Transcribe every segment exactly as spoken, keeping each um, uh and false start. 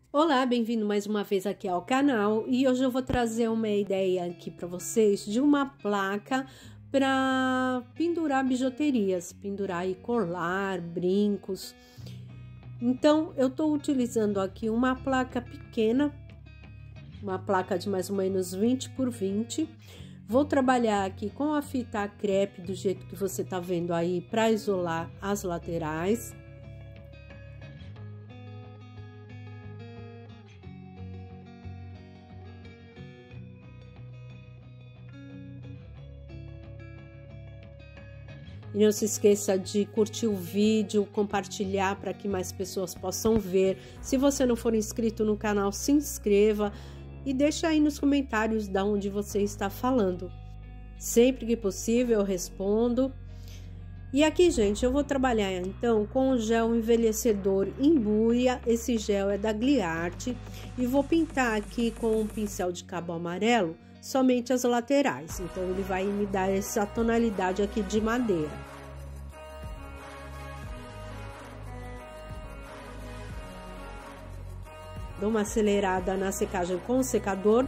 Olá, bem-vindo mais uma vez aqui ao canal e hoje eu vou trazer uma ideia aqui para vocês de uma placa para pendurar bijuterias, pendurar e colar, brincos. Então eu estou utilizando aqui uma placa pequena, uma placa de mais ou menos vinte por vinte. Vou trabalhar aqui com a fita crepe do jeito que você tá vendo aí para isolar as laterais. E não se esqueça de curtir o vídeo, compartilhar para que mais pessoas possam ver. Se você não for inscrito no canal, se inscreva e deixa aí nos comentários de onde você está falando. Sempre que possível eu respondo. E aqui, gente, eu vou trabalhar então com o gel envelhecedor em buia. Esse gel é da Gliarte e vou pintar aqui com um pincel de cabo amarelo somente as laterais, então ele vai me dar essa tonalidade aqui de madeira. Dou uma acelerada na secagem com o secador.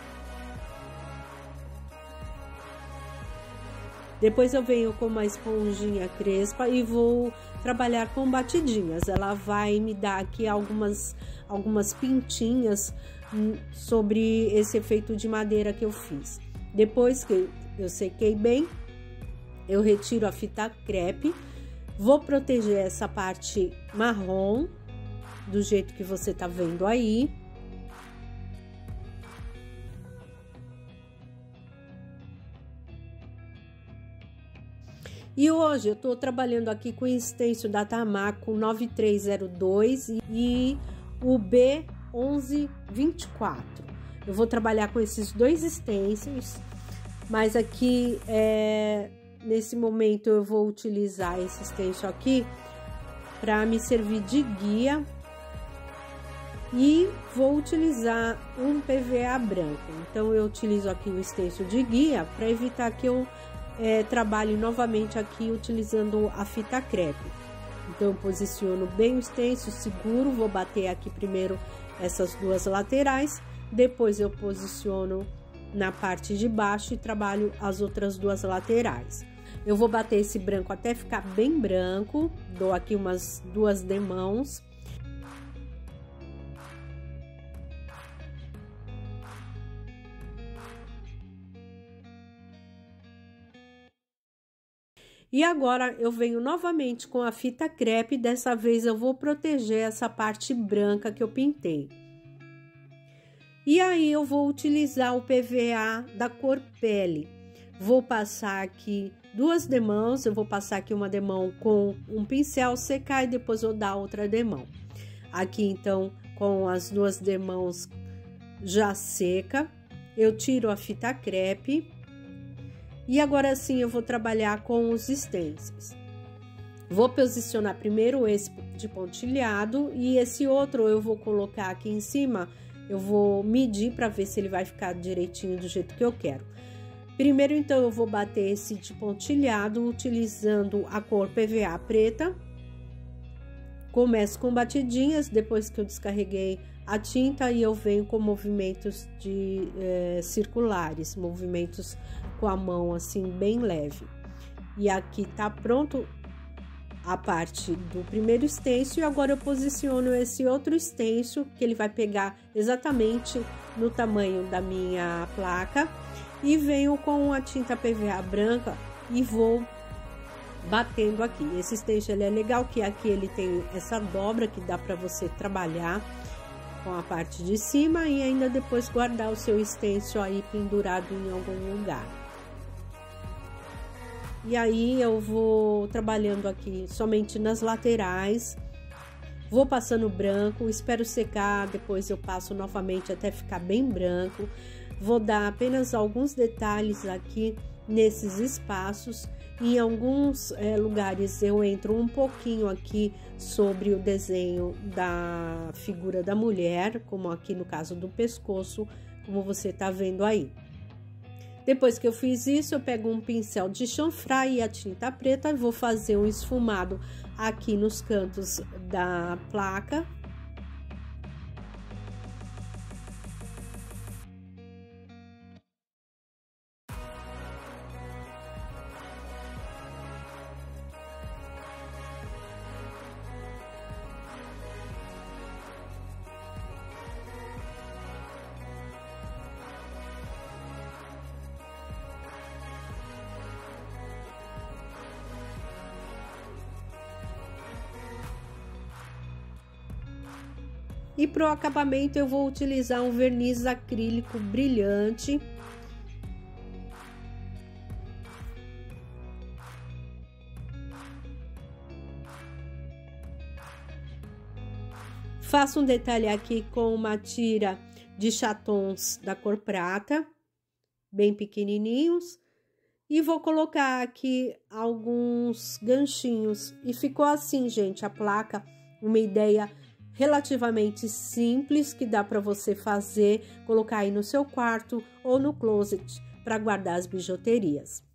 Depois eu venho com uma esponjinha crespa e vou trabalhar com batidinhas. Ela vai me dar aqui algumas, algumas pintinhas sobre esse efeito de madeira que eu fiz. Depois que eu sequei bem, eu retiro a fita crepe. Vou proteger essa parte marrom, do jeito que você tá vendo aí. E hoje eu tô trabalhando aqui com o stencil da Tamaco nove três zero dois e o B onze vinte e quatro. Eu vou trabalhar com esses dois stencils, mas aqui é, nesse momento eu vou utilizar esse stencil aqui para me servir de guia e vou utilizar um P V A branco. Então eu utilizo aqui o stencil de guia para evitar que eu É, trabalho novamente aqui utilizando a fita crepe. Então eu posiciono bem o stencil, seguro, vou bater aqui primeiro essas duas laterais, depois eu posiciono na parte de baixo e trabalho as outras duas laterais. Eu vou bater esse branco até ficar bem branco, dou aqui umas duas demãos. E agora eu venho novamente com a fita crepe, dessa vez eu vou proteger essa parte branca que eu pintei. E aí eu vou utilizar o P V A da cor pele. Vou passar aqui duas demãos, eu vou passar aqui uma demão com um pincel, secar e depois eu dar outra demão. Aqui então, com as duas demãos já seca, eu tiro a fita crepe. E agora sim eu vou trabalhar com os stencils. Vou posicionar primeiro esse de pontilhado e esse outro eu vou colocar aqui em cima. Eu vou medir para ver se ele vai ficar direitinho do jeito que eu quero. Primeiro então eu vou bater esse de pontilhado utilizando a cor P V A preta. Começo com batidinhas, depois que eu descarreguei a tinta e eu venho com movimentos de é, circulares, movimentos com a mão assim bem leve. E aqui tá pronto a parte do primeiro stencil e agora eu posiciono esse outro stencil que ele vai pegar exatamente no tamanho da minha placa e venho com a tinta P V A branca e vou batendo aqui. Esse stencil ele é legal que aqui ele tem essa dobra que dá para você trabalhar com a parte de cima e ainda depois guardar o seu stencil aí pendurado em algum lugar. E aí eu vou trabalhando aqui somente nas laterais, vou passando branco, espero secar, depois eu passo novamente até ficar bem branco. Vou dar apenas alguns detalhes aqui nesses espaços. Em alguns é, lugares eu entro um pouquinho aqui sobre o desenho da figura da mulher, como aqui no caso do pescoço, como você tá vendo aí. Depois que eu fiz isso, eu pego um pincel de chanfrar e a tinta preta e vou fazer um esfumado aqui nos cantos da placa. E para o acabamento eu vou utilizar um verniz acrílico brilhante. Faço um detalhe aqui com uma tira de chatons da cor prata, bem pequenininhos. E vou colocar aqui alguns ganchinhos. E ficou assim, gente, a placa, uma ideia relativamente simples que dá para você fazer, colocar aí no seu quarto ou no closet para guardar as bijuterias.